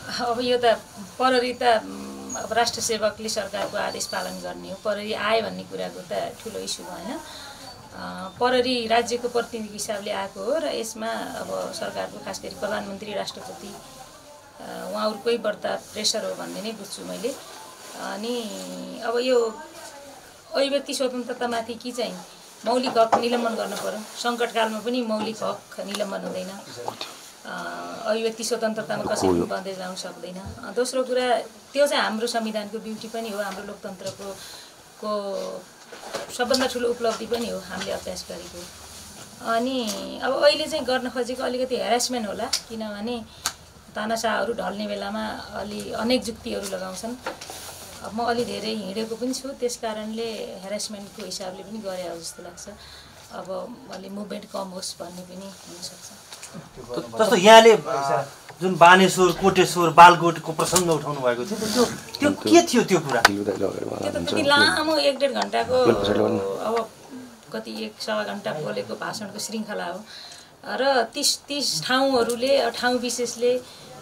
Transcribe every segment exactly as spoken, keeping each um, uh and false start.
अब यो त प्रहरी त अब राष्ट्र सेवकले सरकारको आदेश पालन गर्ने हो। प्रहरी आयो भन्ने कुराको त ठुलो इस्यु भएन। प्रहरी राज्यको प्रतिनिधि हिसाबले आएको हो र यसमा अब सरकारको खास गरी प्रधानमन्त्री राष्ट्रपति उहाँहरूकै बढ्ता प्रेसर हो भन्ने नै बुझ्छु मैले। अनि अब यो अभिव्यक्ति स्वतन्त्रतामाथि कि चाहिँ मौलिक हक निलम्बन गर्न पर्यो। सङ्कटकालमा पनि मौलिक हक निलम्बन हुँदैन, अभिव्यक्ति स्वतन्त्रतामा कसैले बन्दै जान सक्दैन। दोस्रो कुरा त्यो चाहिँ हाम्रो संविधानको ब्युटी पनि हो, हाम्रो लोकतन्त्रको को सबभन्दा ठुलो उपलब्धि पनि हो हामीले अभ्यास गरेको। अनि अब अहिले चाहिँ गर्न खोजेको अलिकति हेरेसमेन्ट होला, किनभने तानाशाहहरू ढल्ने बेलामा अलि अनेक जुक्तिहरू लगाउँछन्। अब म अलि धेरै हिँडेको पनि छु, त्यस कारणले हेरेसमेन्टको हिसाबले पनि गरे हो जस्तो लाग्छ। अब अलि मुभमेन्ट कम होस् भन्ने पनि हुनसक्छ। जस्तो यहाँले जुन बानेश्वर, कोटेश्वर, बालकोटको प्रसङ्ग उठाउनु भएको थियो, त्यो त्यो के थियो त्यो कुरा? त्यो त कति लामो एक डेढ घन्टाको अब कति एक सवा घन्टा बोलेको भाषणको श्रृङ्खला हो र तिस तिस ठाउँहरूले ठाउँ विशेषले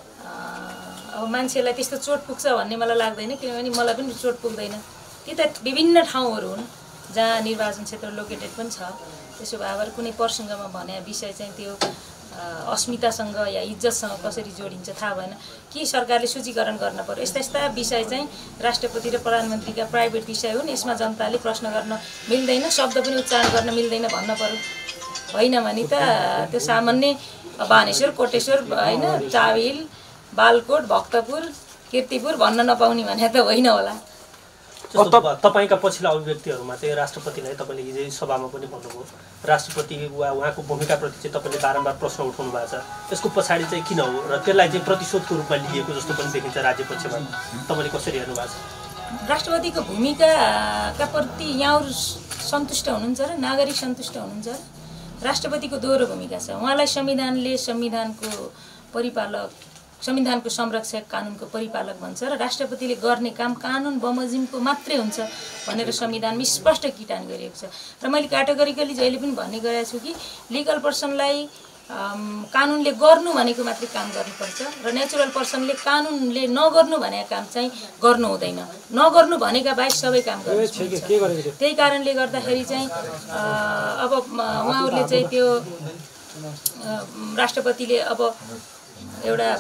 अब मान्छेलाई त्यस्तो चोट पुग्छ भन्ने मलाई लाग्दैन, किनभने मलाई पनि चोट पुग्दैन। ती त विभिन्न ठाउँहरू हुन् जहाँ निर्वाचन क्षेत्र लोकेटेड पनि छ। त्यसो भए अब कुनै प्रसङ्गमा भने विषय चाहिँ त्यो अस्मितासँग या इज्जतसँग कसरी जोडिन्छ थाहा भएन कि सरकारले सूचीकरण गर्न पर्यो। यस्ता यस्ता विषय चाहिँ राष्ट्रपति र प्रधानमन्त्रीका प्राइभेट विषय हुन्, यसमा जनताले प्रश्न गर्न मिल्दैन, शब्द पनि उच्चारण गर्न मिल्दैन भन्न पर्यो। होइन भने त त्यो सामान्य बानेश्वर, कोटेश्वर, होइन चाविल, बालकोट, भक्तपुर, कीर्तिपुर भन्न नपाउने भने त होइन होला। तपाईँका पछिल्ला अभिव्यक्तिहरूमा चाहिँ राष्ट्रपतिलाई तपाईँले हिजो सभामा पनि भन्नुभयो, राष्ट्रपति वा उहाँको भूमिकाप्रति चाहिँ तपाईँले बारम्बार प्रश्न उठाउनु भएको छ। यसको पछाडि चाहिँ किन हो र त्यसलाई चाहिँ प्रतिशोधको रूपमा लिएको जस्तो पनि देखिन्छ राज्य पक्षमा। तपाईँले कसरी हेर्नु भएको छ? राष्ट्रपतिको भूमिकाका प्रति यहाँहरू सन्तुष्ट हुनुहुन्छ र नागरिक सन्तुष्ट हुनुहुन्छ र? राष्ट्रपतिको दोहोरो भूमिका छ। उहाँलाई संविधानले संविधानको परिपालक, संविधानको संरक्षक, कानुनको परिपालक भन्छ र राष्ट्रपतिले गर्ने काम कानुन बमोजिमको मात्रै हुन्छ भनेर संविधानमा स्पष्ट किटान गरिएको छ। र मैले क्याटेगोरिकली जहिले पनि भन्ने गरेको छु कि लिगल पर्सनलाई कानुनले गर्नु भनेको मात्रै काम गर्नुपर्छ र नेचुरल पर्सनले कानुनले नगर्नु भनेको काम चाहिँ गर्नु हुँदैन। नगर्नु भनेका बाहेक सबै काम गर्नुपर्छ। त्यही कारणले गर्दाखेरि चाहिँ अब उहाँहरूले चाहिँ त्यो राष्ट्रपतिले अब एउटा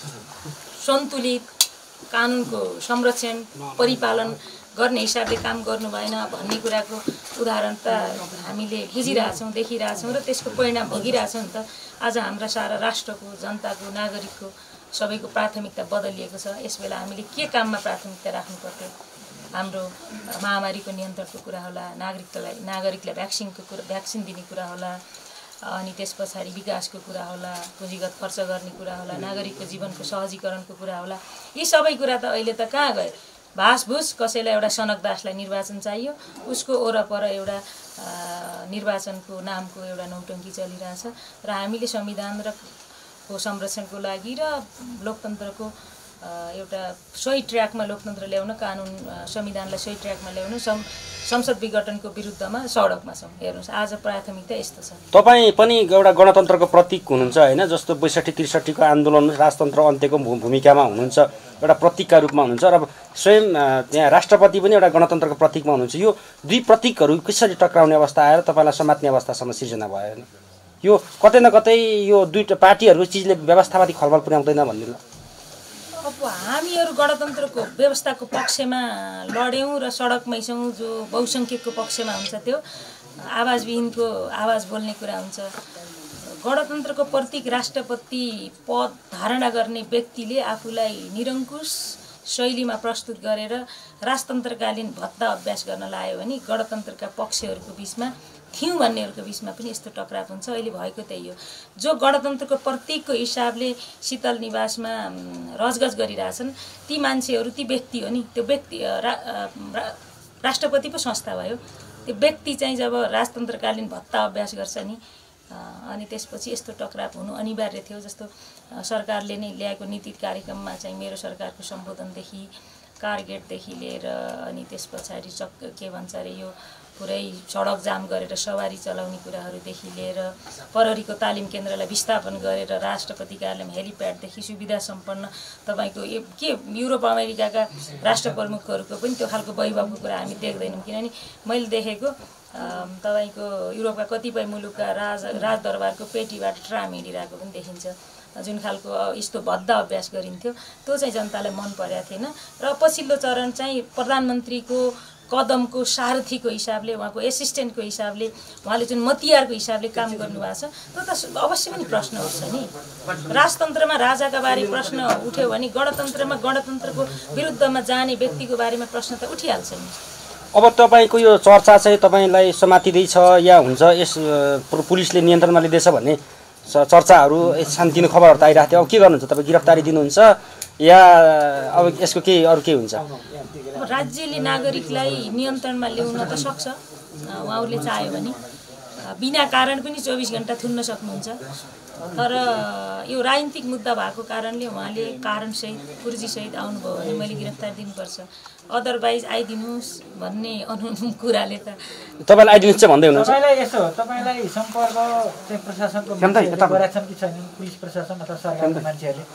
सन्तुलित कानुनको संरक्षण परिपालन गर्ने हिसाबले काम गर्नु भएन भन्ने कुराको उदाहरण त हामीले बुझिरहेछौँ, देखिरहेछौँ र त्यसको परिणाम भोगिरहेछौँ नि त। आज हाम्रा सारा राष्ट्रको, जनताको, नागरिकको सबैको प्राथमिकता बदलिएको छ। यसबेला हामीले के काममा प्राथमिकता राख्नु पर्थ्यो? हाम्रो महामारीको नियन्त्रणको कुरा होला, नागरिकलाई नागरिकलाई भ्याक्सिनको कुरा भ्याक्सिन दिने कुरा होला, अनि त्यस पछाडि विकासको कुरा होला, पुँजीगत खर्च गर्ने कुरा होला, नागरिकको जीवनको सहजीकरणको कुरा होला। यी सबै कुरा त अहिले त कहाँ गए? भासभुस कसैलाई एउटा सनक दासलाई निर्वाचन चाहियो, उसको वरपर एउटा निर्वाचनको नामको एउटा नौटङ्की चलिरहेछ र हामीले संविधान र को संरक्षणको लागि र लोकतन्त्रको एउटा सही ट्र्याकमा लोकतन्त्र ल्याउन, कानुन संविधानलाई सही ट्र्याकमा ल्याउन सं संसद विघटनको विरुद्धमा सडकमा छौँ। हेर्नुहोस् आज प्राथमिकता यस्तो छ। तपाईँ पनि एउटा गणतन्त्रको प्रतीक हुनुहुन्छ होइन? जस्तो बैसठी त्रिसठीको आन्दोलन राजतन्त्र अन्त्यको भूमिकामा हुनुहुन्छ, एउटा प्रतीकका रूपमा हुनुहुन्छ र स्वयं त्यहाँ राष्ट्रपति पनि एउटा गणतन्त्रको प्रतीकमा हुनुहुन्छ। यो दुई प्रतीकहरू कसरी टक्राउने अवस्था आएर तपाईँलाई समात्ने अवस्थासम्म सिर्जना भयो होइन? यो कतै न कतै यो दुईवटा पार्टीहरूको चिजले व्यवस्थामाथि खलबल पुर्याउँदैन भन्ने ल? अब हामीहरू गणतन्त्रको व्यवस्थाको पक्षमा लड्यौँ र सडकमै छौँ। जो बहुसङ्ख्यकको पक्षमा हुन्छ त्यो आवाजविहीनको आवाज बोल्ने कुरा हुन्छ। गणतन्त्रको प्रतीक राष्ट्रपति पद धारणा गर्ने व्यक्तिले आफूलाई निरङ्कुश शैलीमा प्रस्तुत गरेर राजतन्त्रकालीन भत्ता अभ्यास गर्न लाग्यो भने गणतन्त्रका पक्षहरूको बिचमा थियौँ भन्नेहरूको बिचमा पनि यस्तो टक्राव हुन्छ। अहिले भएको त्यही हो। जो गणतन्त्रको प्रतीकको हिसाबले शीतल निवासमा रजगज गरिरहेछन् ती मान्छेहरू, ती व्यक्ति हो नि। त्यो व्यक्ति रा, रा, राष्ट्रपति पो संस्था भयो। त्यो व्यक्ति चाहिँ जब राजतन्त्रकालीन भत्ता अभ्यास गर्छ नि, अनि त्यसपछि यस्तो टक्राव हुनु अनिवार्य थियो। जस्तो सरकारले नै ल्याएको नीति कार्यक्रममा चाहिँ मेरो सरकारको सम्बोधनदेखि कारगेटदेखि लिएर अनि त्यस पछाडि चक्क के भन्छ अरे यो पुरै सडक जाम गरेर सवारी चलाउने कुराहरूदेखि लिएर प्रहरीको तालिम केन्द्रलाई विस्थापन गरेर राष्ट्रपति कार्यालयमा हेलिप्याडदेखि सुविधा सम्पन्न तपाईँको के युरोप अमेरिकाका राष्ट्र प्रमुखहरूको पनि त्यो खालको वैभवको कुरा हामी देख्दैनौँ। किनभने मैले देखेको तपाईँको युरोपका कतिपय मुलुकका राज राजदरबारको पेटीबाट ट्राम हिँडिरहेको पनि देखिन्छ, जुन खालको यस्तो भद्द अभ्यास गरिन्थ्यो त्यो चाहिँ जनतालाई मन परेको थिएन। र पछिल्लो चरण चाहिँ प्रधानमन्त्रीको कदमको सारथीको हिसाबले, उहाँको एसिस्टेन्टको हिसाबले, उहाँले जुन मतियारको हिसाबले काम गर्नुभएको छ त्यो त अवश्य पनि प्रश्न उठ्छ नि। राजतन्त्रमा राजाका बारे प्रश्न उठ्यो भने गणतन्त्रमा गणतन्त्रको विरुद्धमा जाने व्यक्तिको बारेमा प्रश्न त उठिहाल्छ नि। अब तपाईँको यो चर्चा चाहिँ तपाईँलाई समातिँदैछ या हुन्छ यस पुलिसले नियन्त्रणमा लिँदैछ भन्ने चर्चाहरू सानोतिनो खबरहरू त आइरहेको थियो। अब के गर्नुहुन्छ तपाईँ, गिरफ्तारी दिनुहुन्छ या अब यसको केही अरू केही हुन्छ? राज्यले नागरिकलाई नियन्त्रणमा ल्याउन त सक्छ, उहाँहरूले चाह्यो भने बिना कारण पनि चौबिस घन्टा थुन्न सक्नुहुन्छ। तर यो राजनीतिक मुद्दा भएको कारणले उहाँले कारणसहित पुर्जीसहित आउनुभयो भने मैले गिरफ्तार दिनुपर्छ, अदरवाइज आइदिनुहोस् भन्ने अनु कुराले त तपाईँलाई आइदिनुहोस् चाहिँ भन्दै हुनुहुन्छ। तपाईँलाई यसो तपाईँलाई सम्पर्क चाहिँ प्रशासनको मान्छेहरूले गरेका छन् कि छैन, पुलिस प्रशासन अथवा सरकारको मान्छेहरूले?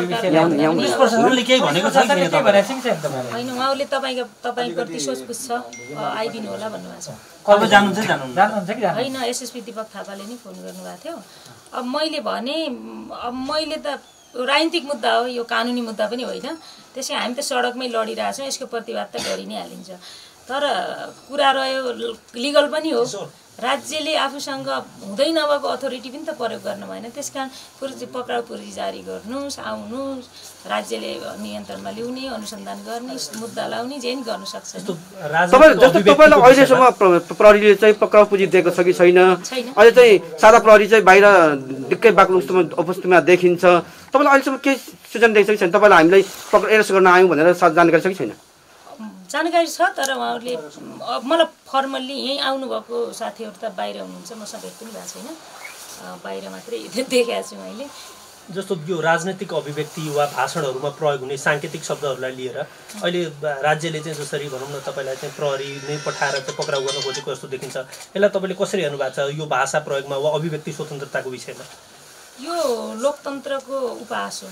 पुलिस प्रशासनले केही भनेको छ कि केही भनेको छ कि छैन तपाईँलाई? होइन, उहाँले तपाईँको तपाईँप्रति सोचबुझ छ, आइदिनु होला भन्नुभएको छ। अब जानुहुन्छ जानुहुन्छ जानुहुन्छ कि होइन, एसएसपी दीपक थापाले नै फोन गर्नुभएको थियो। अब मैले भने अब मैले त राजनीतिक मुद्दा हो, यो कानुनी मुद्दा पनि होइन, त्यसै हामी त सडकमै लडिरहेछौँ, यसको प्रतिवाद त गरि नै हालिन्छ। तर कुरा रह्यो लिगल पनि हो, राज्यले आफूसँग हुँदै नभएको अथोरिटी पनि त प्रयोग गर्न भएन। त्यस कारण पुर्जी पक्राउ पुर्जी जारी गर्नुहोस्, आउनुहोस्, राज्यले नियन्त्रणमा ल्याउने, अनुसन्धान गर्ने, मुद्दा लाउने, जे नि गर्न सक्छ। जस्तो तपाईँलाई अहिलेसम्म प्रहरीले चाहिँ पक्राउ पुर्जी दिएको छ कि छैन? अहिले चाहिँ सादा प्रहरी चाहिँ बाहिर दिक्कै बाक्लो उपस्थितिमा देखिन्छ। तपाईँलाई अहिलेसम्म के सूचना दिएको छ कि छैन? तपाईँलाई हामीलाई एरेस्ट गर्न आयौँ भनेर जानकारी छ कि छैन? जानकारी छ, तर उहाँहरूले मलाई फर्मल्ली यहीँ आउनुभएको साथीहरू त बाहिर हुनुहुन्छ, मसँग भेट पनि भएको छैन, बाहिर मात्रै देखेको छु मैले। जस्तो यो राजनैतिक अभिव्यक्ति वा भाषणहरूमा प्रयोग हुने साङ्केतिक शब्दहरूलाई लिएर अहिले राज्यले चाहिँ जसरी भनौँ न तपाईँलाई चाहिँ प्रहरी नै पठाएर चाहिँ पक्राउ गर्न खोजेको जस्तो देखिन्छ, यसलाई तपाईँले कसरी हेर्नु भएको छ यो भाषा प्रयोगमा वा अभिव्यक्ति स्वतन्त्रताको विषयमा? यो लोकतन्त्रको उपहास हो।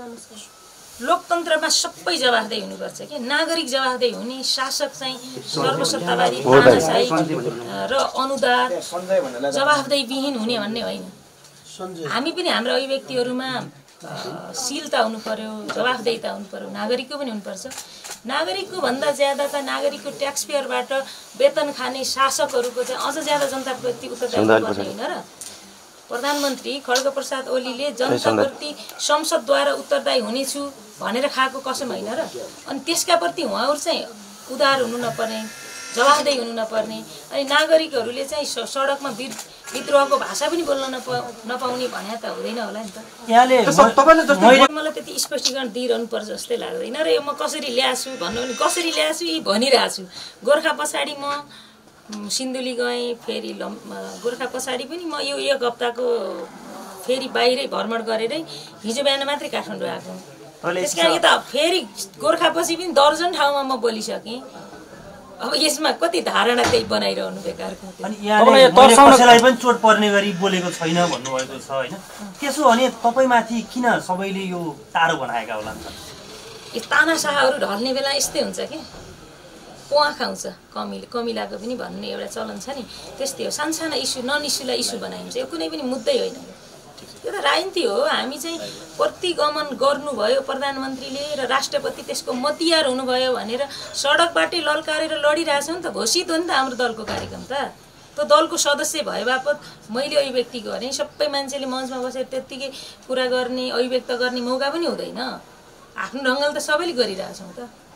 लोकतन्त्रमा सबै जवाफदेही हुनुपर्छ कि नागरिक जवाफदेही हुने, शासक चाहिँ सर्वसत्तावादी तानाशाही र अनुदार जवाफदेही विहीन हुने भन्ने होइन। हामी पनि हाम्रो अभिव्यक्तिहरूमा शीलता हुनु पर्यो, जवाफदेहीता हुनु पर्यो, नागरिकको पनि हुनुपर्छ। नागरिकको भन्दा ज्यादा त नागरिकको ट्याक्स पेयरबाट वेतन खाने शासकहरूको चाहिँ अझ ज्यादा जनताप्रति उत्तरदायी पर्ने होइन र? प्रधानमन्त्री खड्गप्रसाद ओलीले जनताप्रति संसदद्वारा उत्तरदायी हुनेछु भनेर खाएको कसम होइन र? अनि त्यसका प्रति उहाँहरू चाहिँ उदार हुनु नपर्ने, जवाफदेही हुनु नपर्ने, अनि नागरिकहरूले चाहिँ सडकमा विद्रोहको भाषा पनि बोल्न नपा नपाउने भने त हुँदैन होला नि त। मलाई त्यति स्पष्टीकरण दिइरहनु पर्छ जस्तै लाग्दैन र। यो म कसरी ल्याछु भन्नु भने कसरी ल्याछु यी भनिरहेको छु। गोर्खा पछाडि म सिन्धुली गएँ, फेरि लम गोर्खा पछाडि पनि म यो एक हप्ताको फेरि बाहिरै भ्रमण गरेरै हिजो बिहान मात्रै काठमाडौँ आएको। त्यस कारण त फेरि गोर्खापछि पनि दर्जन ठाउँमा म बोलिसकेँ। अब यसमा कति धारणा त्यही बनाइरहनु बेकारको। अनि यहाँले कसैलाई पनि चोट पर्ने गरी बोलेको छैन भन्नुभएको छ होइन? त्यसो भने तपाईँमाथि किन सबैले यो टाढो बनाएका होला? यो तानाशाहहरू ढल्ने बेला यस्तै हुन्छ कि पोवा खाउँछ, कमिल कमिलाको पनि भन्ने एउटा चलन छ नि, त्यस्तै हो। सानसाना इस्यु नन इस्युलाई इस्यु बनाइन्छ, यो कुनै पनि मुद्दै होइन, यो त राजनीति हो। हामी चाहिँ प्रतिगमन गर्नुभयो प्रधानमन्त्रीले र राष्ट्रपति त्यसको मतियार हुनुभयो भनेर सडकबाटै लल्कारेर लडिरहेछौँ नि त, घोषित हो नि त हाम्रो दलको कार्यक्रम त। त्यो दलको सदस्य भए बापत मैले अभिव्यक्ति गरेँ, सबै मान्छेले मञ्चमा बसेर त्यत्तिकै कुरा गर्ने, अभिव्यक्त गर्ने मौका पनि हुँदैन। आफ्नो ढङ्गले त सबैले गरिरहेछौँ त।